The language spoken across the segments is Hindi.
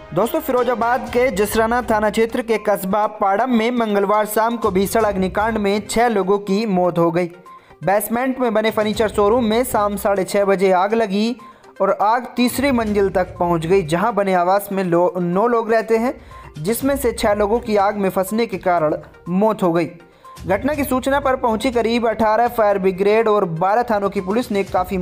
दोस्तों, फिरोजाबाद के जसराना थाना क्षेत्र के कस्बा पाड़म में मंगलवार शाम को भीषण अग्निकांड में 6 लोगों की मौत हो गई। बेसमेंट में बने फर्नीचर शोरूम में शाम 6:30 बजे आग लगी और आग तीसरी मंजिल तक पहुंच गई, जहां बने आवास में 9 लोग रहते हैं, जिसमें से 6 लोगों की आग में फंसने के कारण मौत हो गई। घटना की सूचना पर पहुंची करीब 18 फायर ब्रिगेड और 12 थानों की पुलिस ने काफ़ी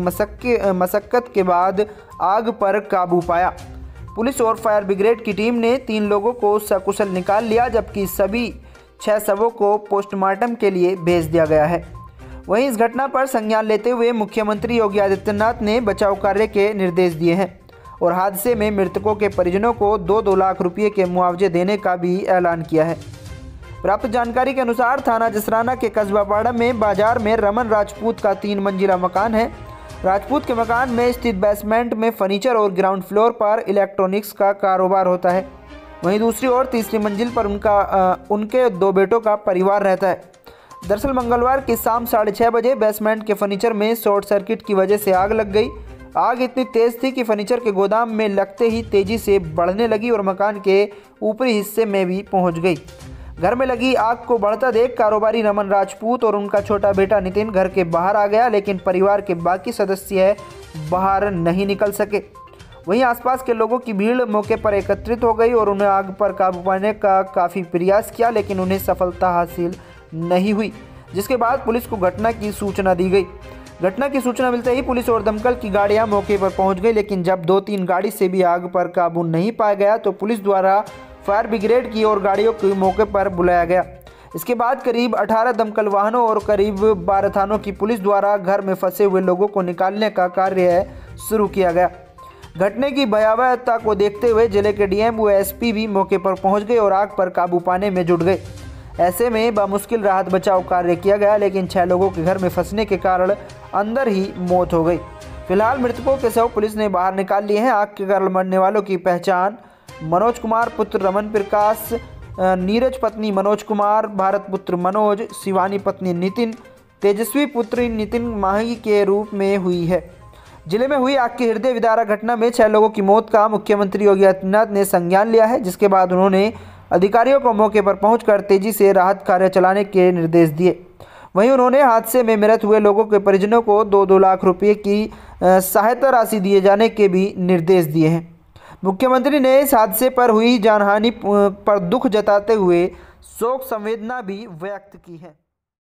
मशक्कत के बाद आग पर काबू पाया। पुलिस और फायर ब्रिगेड की टीम ने 3 लोगों को सकुशल निकाल लिया, जबकि सभी 6 शवों को पोस्टमार्टम के लिए भेज दिया गया है। वहीं इस घटना पर संज्ञान लेते हुए मुख्यमंत्री योगी आदित्यनाथ ने बचाव कार्य के निर्देश दिए हैं और हादसे में मृतकों के परिजनों को 2-2 लाख रुपये के मुआवजे देने का भी ऐलान किया है। प्राप्त जानकारी के अनुसार थाना जसराना के कस्बा पाड़ा में बाजार में रमन राजपूत का 3 मंजिला मकान है। राजपूत के मकान में स्थित बेसमेंट में फर्नीचर और ग्राउंड फ्लोर पर इलेक्ट्रॉनिक्स का कारोबार होता है। वहीं दूसरी ओर तीसरी मंजिल पर उनके 2 बेटों का परिवार रहता है। दरअसल मंगलवार की शाम 6:30 बजे बेसमेंट के फर्नीचर में शॉर्ट सर्किट की वजह से आग लग गई। आग इतनी तेज थी कि फर्नीचर के गोदाम में लगते ही तेजी से बढ़ने लगी और मकान के ऊपरी हिस्से में भी पहुंच गई। घर में लगी आग को बढ़ता देख कारोबारी रमन राजपूत और उनका छोटा बेटा नितिन घर के बाहर आ गया, लेकिन परिवार के बाकी सदस्य बाहर नहीं निकल सके। वहीं आसपास के लोगों की भीड़ मौके पर एकत्रित हो गई और उन्हें आग पर काबू पाने का काफ़ी प्रयास किया, लेकिन उन्हें सफलता हासिल नहीं हुई, जिसके बाद पुलिस को घटना की सूचना दी गई। घटना की सूचना मिलते ही पुलिस और दमकल की गाड़ियां मौके पर पहुंच गई, लेकिन जब 2-3 गाड़ी से भी आग पर काबू नहीं पाया गया तो पुलिस द्वारा फायर ब्रिगेड की और गाड़ियों को मौके पर बुलाया गया। इसके बाद करीब 18 दमकल वाहनों और करीब 12 थानों की पुलिस द्वारा घर में फंसे हुए लोगों को निकालने का कार्य शुरू किया गया। घटने की भयावहता को देखते हुए जिले के डीएम व एसपी भी मौके पर पहुंच गए और आग पर काबू पाने में जुट गए। ऐसे में बामुश्किल राहत बचाव कार्य किया गया, लेकिन 6 लोगों के घर में फंसने के कारण अंदर ही मौत हो गई। फिलहाल मृतकों के शव पुलिस ने बाहर निकाल लिए हैं। आग के कारण मरने वालों की पहचान मनोज कुमार पुत्र रमन प्रकाश, नीरज पत्नी मनोज कुमार, भारत पुत्र मनोज, शिवानी पत्नी नितिन, तेजस्वी पुत्री नितिन माही के रूप में हुई है। जिले में हुई आग की हृदय विदारक घटना में 6 लोगों की मौत का मुख्यमंत्री योगी आदित्यनाथ ने संज्ञान लिया है, जिसके बाद उन्होंने अधिकारियों को मौके पर पहुंचकर तेजी से राहत कार्य चलाने के निर्देश दिए। वहीं उन्होंने हादसे में मृत हुए लोगों के परिजनों को 2-2 लाख रुपये की सहायता राशि दिए जाने के भी निर्देश दिए हैं। मुख्यमंत्री ने इस हादसे पर हुई जानहानि पर दुख जताते हुए शोक संवेदना भी व्यक्त की है।